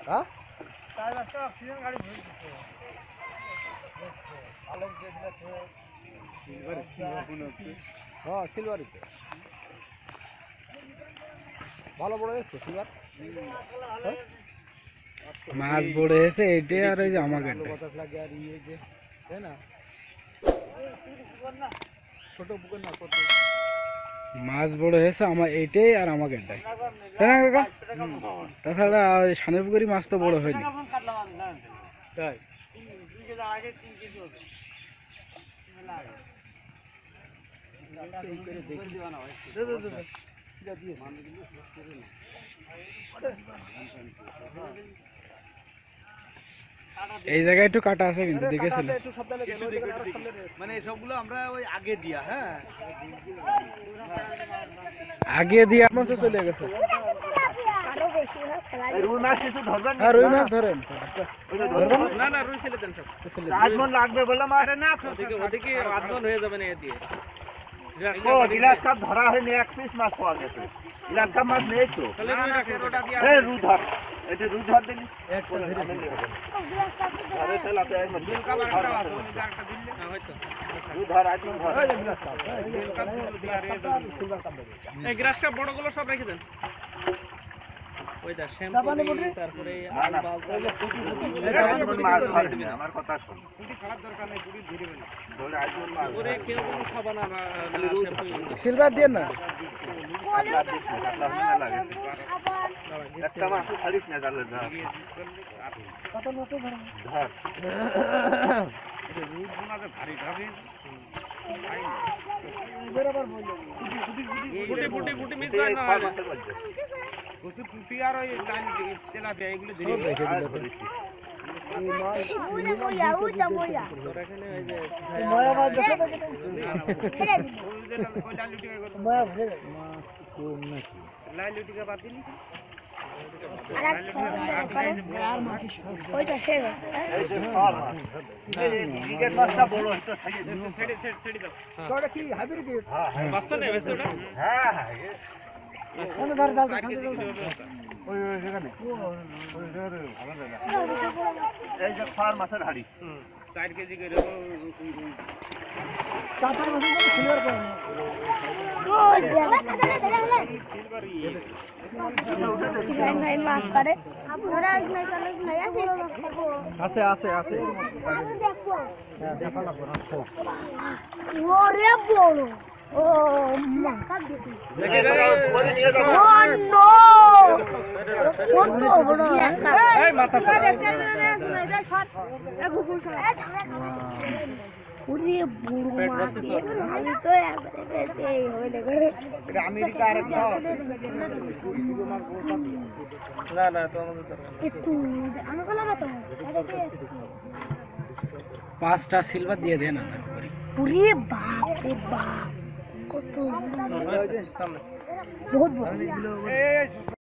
হ্যাঁ হ্যাঁ সিলভারিতে ভালো বড় এসছে সিলভার মাছ বড় হয়েছে এইটাই আর ওই যে আমাকে লাগে আর ইয়ে যে তাই না ছোট পুকুর না কত মাছ বড় হয়েছে আমার এইটাই আর আমাকে তাই না কাকা? তাছাড়া ওই সানের পুকুরি মাছ তো বড় হয়নি। তাই এই জায়গায় একটু কাটা আছে কিন্তু দেখেছিল মানে সবগুলো আমরা ওই আগে দিয়া হ্যাঁ আগে দিয়ে মাছ চলে গেছে। রুই মাছ কিছু ধরবেন হ্যাঁ রুই মাছ ধরেন না না রুই ছেলে দেন সব আজমন লাগবে বলে মাছ আরে না ওদিকে আজমন হয়ে যাবে না এ দিয়ে ও গ্লাস কাপ ধরা হয়নি এক পিস মাছ পাওয়া গেছে গ্লাস কাপ মাছ নেই তো তাহলে রুই রাখেন ওটা দিয়ে এই রুই ধর এটা রুই ধর দিলি একটা ধরে আরে চল আপনি এক মিনিট কাপ আরেকটা আছে ওই আরেকটা দিলে না হয়তো রুই ধর আজমন ধর এই গ্লাস কাপ দিয়া রে সিলভার কাপ এই গ্লাস কাপ বড়গুলো সব রেখে দেন ওই দা শ্যাম্পু তারপরে আমার কথা শুন পুটি খারাপ দরকার নাই পুটি ধরে বেন ধরে আজমন মাছ ওরে কেউ কোনো খাবা না সিলভার দিয়ে না একটা মাছ ছাড়িস না জালে ধর কত মতো ধর এটা রুই বোনাতে ভারী ভাবি বরাবর বল পুটি পুটি পুটি মিস হয় না ওসে পুটি আর ওই লাল তেলাপিয়া এগুলো ধরে রেখে দিল এই যে ফার মাছের হাড়ি 4 কেজি করে কাতার মাছ সিলভার করে ভাই মাছ পারে আপনারা নাই কালে নাই আছে আছে আছে দেখো হ্যাঁ দেখা লাগবে ওরে বড় ও মা দেখে পরে নিয়ে যাও ও নো কত বড় এই মাথা ওরে বড় মাছ আমি তো একবারে এই হইলে করে এটা আমেরিকা আর না না তো আমাদের একটু আমি বললাম না তো পাঁচটা সিলভার দিয়ে দেন না ওরে বাপ রে বাপ কত বহুত বড়